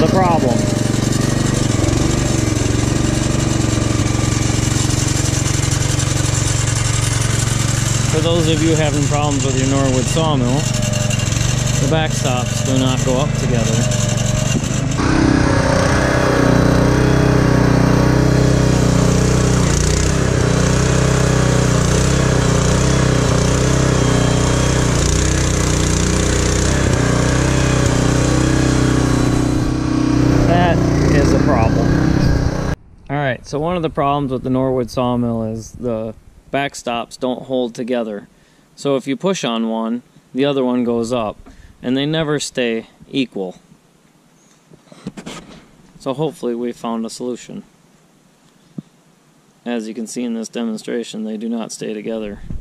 problem. For those of you having problems with your Norwood sawmill, the backstops do not go up together. That is a problem. Alright, so one of the problems with the Norwood sawmill is the backstops don't hold together. So if you push on one, the other one goes up, and they never stay equal. So hopefully we found a solution. As you can see in this demonstration, they do not stay together.